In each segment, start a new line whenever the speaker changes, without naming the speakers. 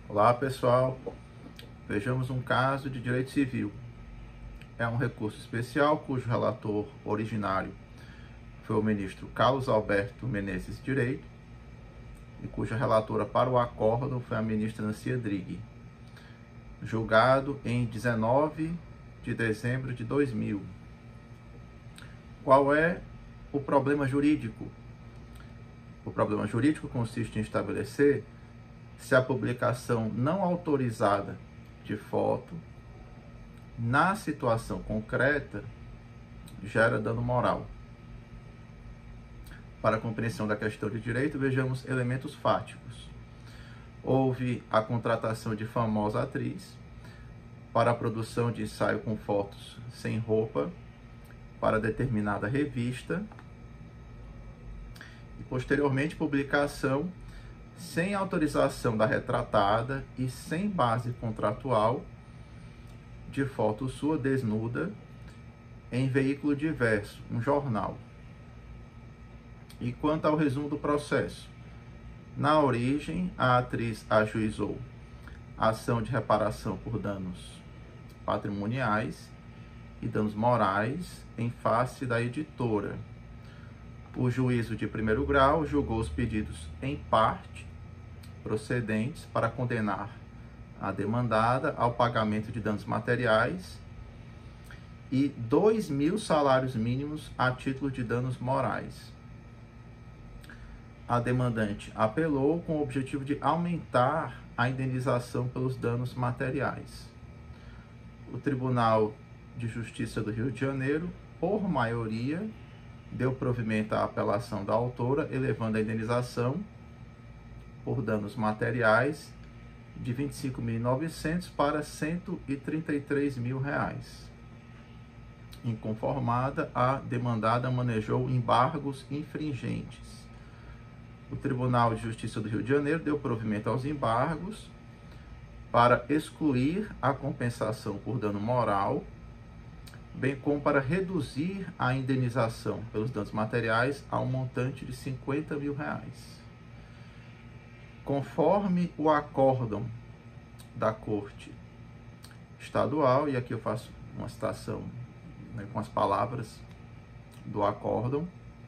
Olá pessoal, vejamos um caso de direito civil. É um recurso especial cujo relator originário foi o ministro Carlos Alberto Menezes Direito e cuja relatora para o acórdão foi a ministra Nancy Jedrzejczyk, julgado em 19 de dezembro de 2000. Qual é o problema jurídico? O problema jurídico consiste em estabelecer se a publicação não autorizada de foto, na situação concreta, gera dano moral. Para a compreensão da questão de direito, vejamos elementos fáticos. Houve a contratação de famosa atriz para a produção de ensaio com fotos sem roupa para determinada revista e, posteriormente, publicação sem autorização da retratada e sem base contratual de foto sua desnuda em veículo diverso, um jornal. E quanto ao resumo do processo, na origem, a atriz ajuizou ação de reparação por danos patrimoniais e danos morais em face da editora. O juízo de primeiro grau julgou os pedidos em parte procedentes para condenar a demandada ao pagamento de danos materiais e 2.000 salários mínimos a título de danos morais. A demandante apelou com o objetivo de aumentar a indenização pelos danos materiais. O Tribunal de Justiça do Rio de Janeiro, por maioria, deu provimento à apelação da autora, elevando a indenização por danos materiais de R$ 25.900 para R$ 133.000. Inconformada, a demandada manejou embargos infringentes. O Tribunal de Justiça do Rio de Janeiro deu provimento aos embargos para excluir a compensação por dano moral, bem como para reduzir a indenização pelos danos materiais a um montante de R$ 50.000. Conforme o acórdão da Corte Estadual, e aqui eu faço uma citação, com as palavras do acórdão,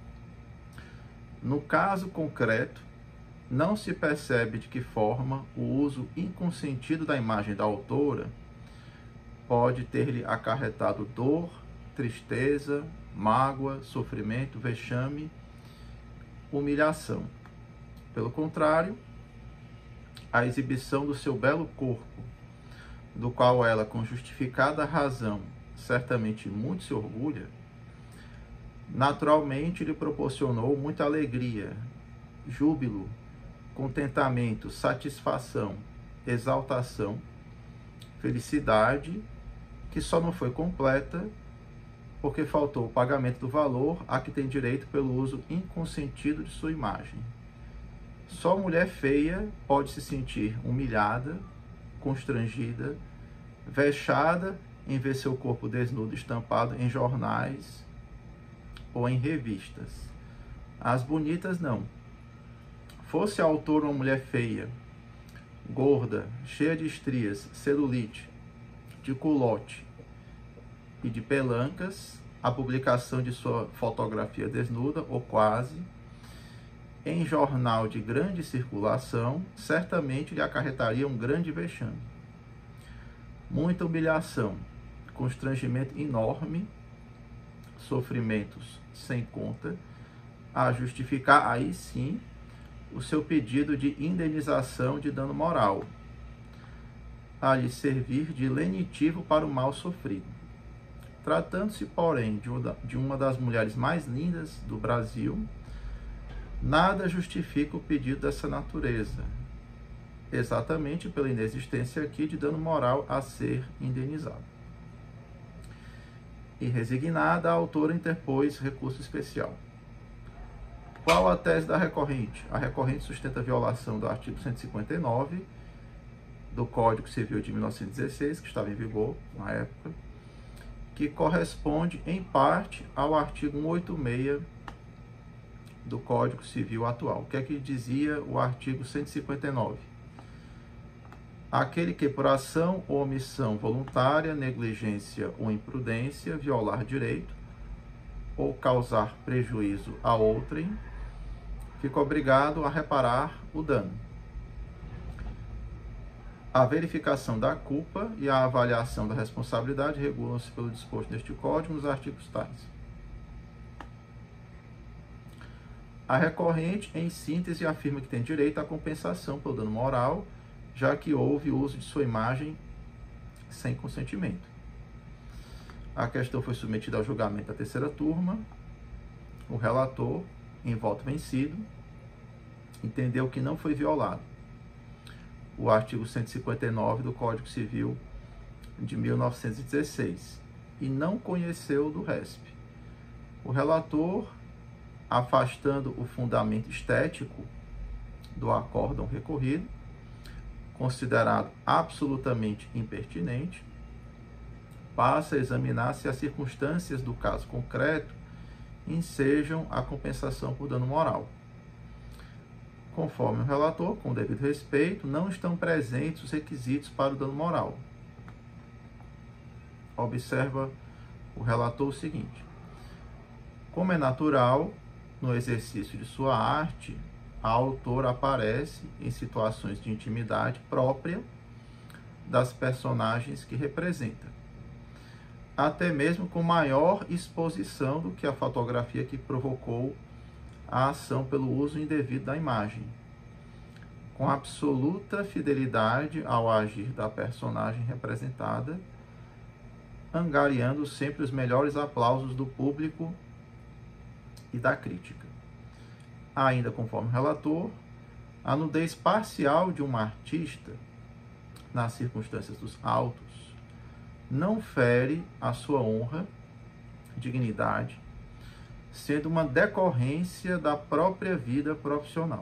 no caso concreto, não se percebe de que forma o uso inconsentido da imagem da autora pode ter-lhe acarretado dor, tristeza, mágoa, sofrimento, vexame, humilhação. Pelo contrário, a exibição do seu belo corpo, do qual ela, com justificada razão, certamente muito se orgulha, naturalmente lhe proporcionou muita alegria, júbilo, contentamento, satisfação, exaltação, felicidade, que só não foi completa porque faltou o pagamento do valor a que tem direito pelo uso inconsentido de sua imagem. Só mulher feia pode se sentir humilhada, constrangida, vexada em ver seu corpo desnudo estampado em jornais ou em revistas. As bonitas não. Fosse a autora uma mulher feia, gorda, cheia de estrias, celulite, de culote e de pelancas, a publicação de sua fotografia desnuda ou quase em jornal de grande circulação certamente lhe acarretaria um grande vexame. Muita humilhação, constrangimento enorme, sofrimentos sem conta, a justificar aí sim o seu pedido de indenização de dano moral, a lhe servir de lenitivo para o mal sofrido. Tratando-se, porém, de uma das mulheres mais lindas do Brasil, nada justifica o pedido dessa natureza, exatamente pela inexistência aqui de dano moral a ser indenizado. E resignada, a autora interpôs recurso especial. Qual a tese da recorrente? A recorrente sustenta a violação do artigo 159 do Código Civil de 1916, que estava em vigor na época, que corresponde em parte ao artigo 186 do Código Civil atual. O que é que dizia o artigo 159? aquele que por ação ou omissão voluntária, negligência ou imprudência violar direito ou causar prejuízo a outrem, fica obrigado a reparar o dano. A verificação da culpa e a avaliação da responsabilidade regulam-se pelo disposto neste Código nos artigos tais. A recorrente, em síntese, afirma que tem direito à compensação pelo dano moral, já que houve uso de sua imagem sem consentimento. A questão foi submetida ao julgamento da terceira turma. O relator, em voto vencido, entendeu que não foi violado o artigo 159 do Código Civil de 1916 e não conheceu do RESP. O relator, afastando o fundamento estético do acórdão recorrido, considerado absolutamente impertinente, passa a examinar se as circunstâncias do caso concreto ensejam a compensação por dano moral. Conforme o relator, com devido respeito, não estão presentes os requisitos para o dano moral. Observa o relator o seguinte: como é natural, no exercício de sua arte, a autora aparece em situações de intimidade própria das personagens que representa, até mesmo com maior exposição do que a fotografia que provocou a ação pelo uso indevido da imagem, com absoluta fidelidade ao agir da personagem representada, angariando sempre os melhores aplausos do público e da crítica. Ainda conforme o relator, a nudez parcial de uma artista, nas circunstâncias dos autos, não fere a sua honra, dignidade, sendo uma decorrência da própria vida profissional.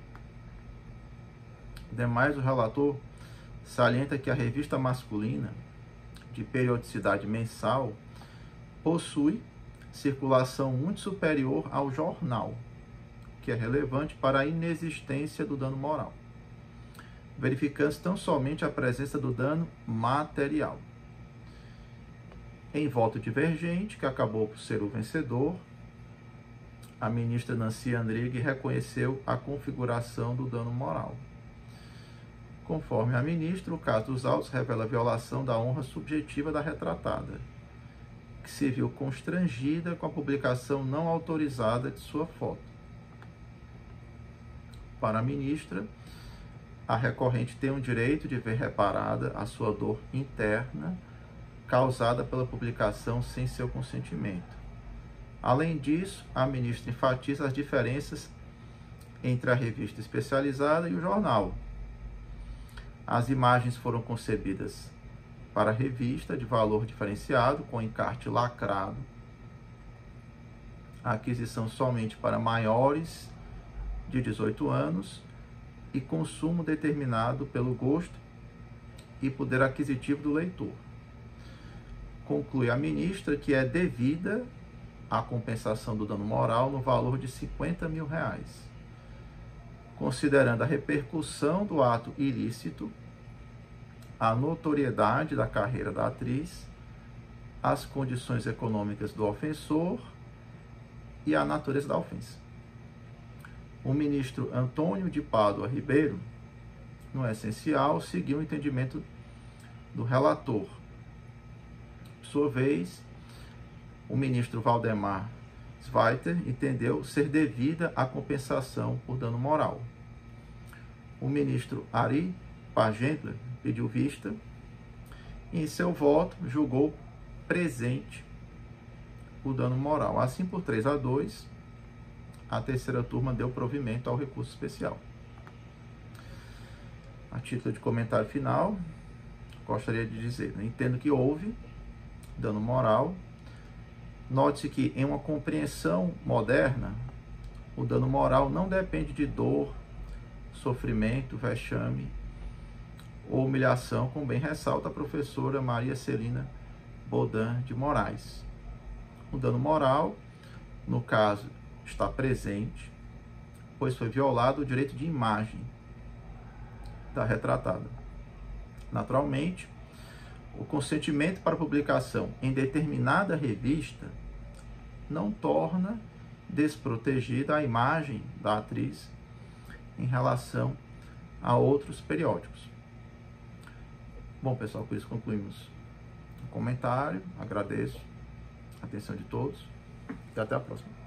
Demais, o relator salienta que a revista masculina, de periodicidade mensal, possui circulação muito superior ao jornal, que é relevante para a inexistência do dano moral, verificando-se tão somente a presença do dano material. Em voto divergente, que acabou por ser o vencedor, a ministra Nancy Andrighi reconheceu a configuração do dano moral. Conforme a ministra, o caso dos autos revela a violação da honra subjetiva da retratada, que se viu constrangida com a publicação não autorizada de sua foto. Para a ministra, a recorrente tem o direito de ver reparada a sua dor interna causada pela publicação sem seu consentimento. Além disso, a ministra enfatiza as diferenças entre a revista especializada e o jornal. As imagens foram concebidas para a revista de valor diferenciado, com encarte lacrado, a aquisição somente para maiores de 18 anos e consumo determinado pelo gosto e poder aquisitivo do leitor. Conclui a ministra que é devida a compensação do dano moral no valor de R$50 mil, considerando a repercussão do ato ilícito, a notoriedade da carreira da atriz, as condições econômicas do ofensor e a natureza da ofensa. O ministro Antônio de Pádua Ribeiro, no essencial, seguiu o entendimento do relator. Por sua vez, o ministro Valdemar Zweiter entendeu ser devida a compensação por dano moral. O ministro Ari Pagentler pediu vista e, em seu voto, julgou presente o dano moral. Assim, por 3-2, a terceira turma deu provimento ao recurso especial. A título de comentário final, gostaria de dizer, entendo que houve dano moral. Note-se que, em uma compreensão moderna, o dano moral não depende de dor, sofrimento, vexame ou humilhação, como bem ressalta a professora Maria Celina Bodan de Moraes. O dano moral, no caso, está presente, pois foi violado o direito de imagem da retratada. Naturalmente, o consentimento para publicação em determinada revista não torna desprotegida a imagem da atriz em relação a outros periódicos. Bom, pessoal, com isso concluímos o comentário. Agradeço a atenção de todos e até a próxima.